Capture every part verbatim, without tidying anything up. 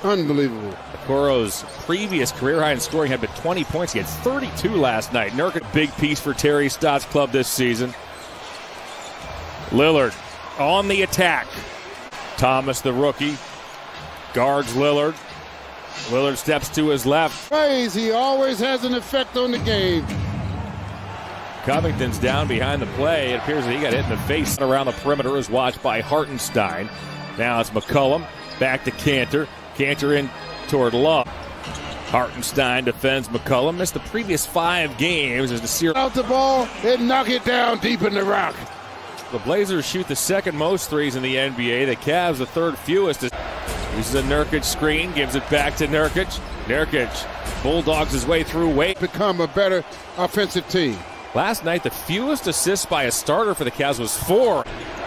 Unbelievable. Okoro's previous career high in scoring had been twenty points. He had thirty-two last night. Nurkic, big piece for Terry Stott's club this season. Lillard on the attack. Thomas, the rookie, guards Lillard. Lillard steps to his left. Crazy, always has an effect on the game. Covington's down behind the play. It appears that he got hit in the face. Around the perimeter is watched by Hartenstein. Now it's McCollum. Back to Cantor. Cantor in toward Love. Hartenstein defends McCollum. Missed the previous five games as the Sears out the ball and knock it down deep in the rock. The Blazers shoot the second most threes in the N B A. The Cavs the third fewest. Uses a Nurkic screen, gives it back to Nurkic. Nurkic bulldogs his way through. Wait, become a better offensive team. Last night, the fewest assists by a starter for the Cavs was four.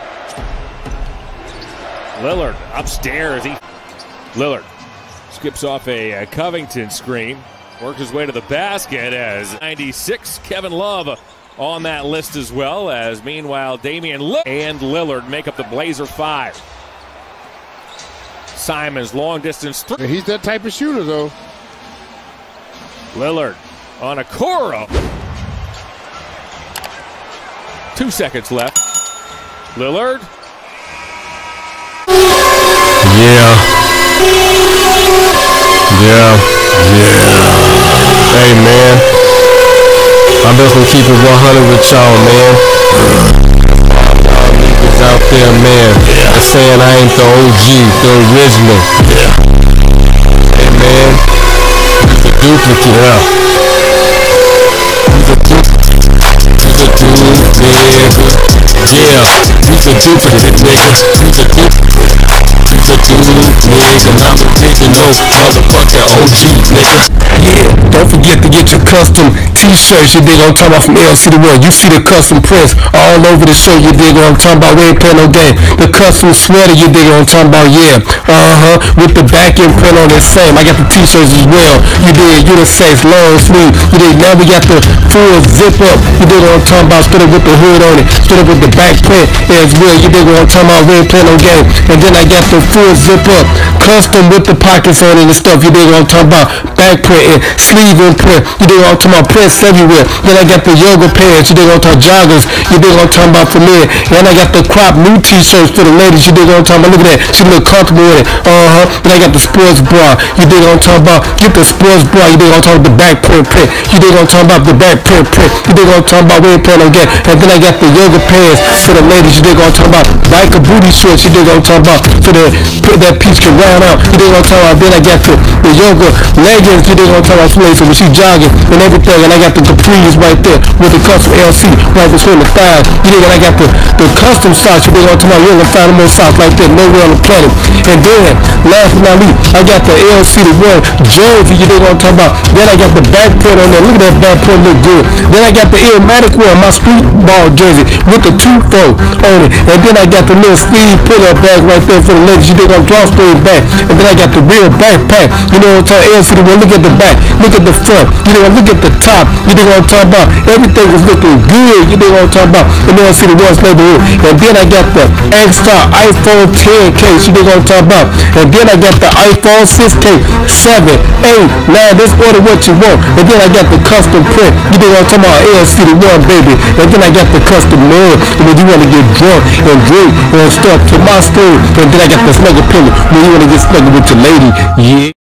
Lillard upstairs. He, Lillard skips off a, a Covington screen. Works his way to the basket as ninety-six. Kevin Love on that list as well, as meanwhile Damian Lillard and Lillard make up the Blazer five. Simons long distance three. He's that type of shooter though. Lillard on Okoro. Two seconds left. Lillard. Yeah. Yeah. Yeah. Hey, man. I'm just gonna keep it one hundred with y'all, man. Y'all niggas out there, man. They're saying I ain't the O G, the original. Hey, man. He's a duplicate, huh? He's a duplicate. He's a duplicate, nigga. Yeah. He's a duplicate, nigga. He's a duplicate. He's a duplicate, nigga. I'm a original motherfucking O G, nigga. Yeah, don't forget to get your custom t-shirts, you dig what I'm talking about, from L C the World. You see the custom prints all over the shirt, you dig what I'm talking about, we ain't playing no game. The custom sweater, you dig what I'm talking about, yeah. Uh-huh, with the back end print on it same. I got the t-shirts as well. You dig unisex, long sleeve. You dig, now we got the full zip up, you dig what I'm talking about, split it with the hood on it, split it with the back print as well. You dig what I'm talking about, we ain't playing no game. And then I got the full zip up, custom with the pockets on it and stuff, you dig what I'm talking about, back print and sleeve and print, you dig what I'm talking about, prints everywhere. Then I got the yoga pants, you dig what I'm talking about, joggers, you dig what I'm talking about, for men. And I got the crop new t-shirts for the ladies, you dig what I'm talking about, look at that, she look comfortable with it. Uh-huh. Then I got the sports bra, you dig what I'm talking about, get the sports bra, you dig what I'm talking about, the back print print, you dig what I'm talking about, the back print print, you dig what I'm talking about, we ain't playing no game. And then I got the yoga pants for the ladies, you dig what I'm talking about, biker booty shorts, you dig what I'm talking about, so the, that piece can round out, you dig what I'm talking about. Then I got the, the yoga leggings, you dig what I'm talking about, so when she jogging and everything. And I got the capris right there with the custom L C right between the thighs. You dig, and I got the, the custom socks, you dig what I'm talking about. You're gonna find more socks like that nowhere on the planet. And then, last but not least, I got the L C the One jersey, you dig what I'm talking about. Then I got the back print on there. Look at that back print, look good. Then I got the Illmatic one, my street ball jersey with the two-fold on it. And then I got the little sleeve pull-up bag right there for the ladies, you dig on drawstring bag. And then I got the real backpack, you know what I'm talking about, L C the One. Look at the back, look at the front, you know, look at the top, you know what I'm talking about. Everything is looking good, you know what I'm talking about. And then I see the ones neighborhood. And then I got the X-Star iPhone ten case, you know what I'm talking about. And then I got the iPhone six K, seven, eight, nine, just order what you want. And then I got the custom print, you know what I'm talking about, L C the One, baby. And then I got the custom man, and then you want to get drunk and drink and stuff to my store. And then I got the snuggle pillow when you want to get snuggled with your lady, yeah.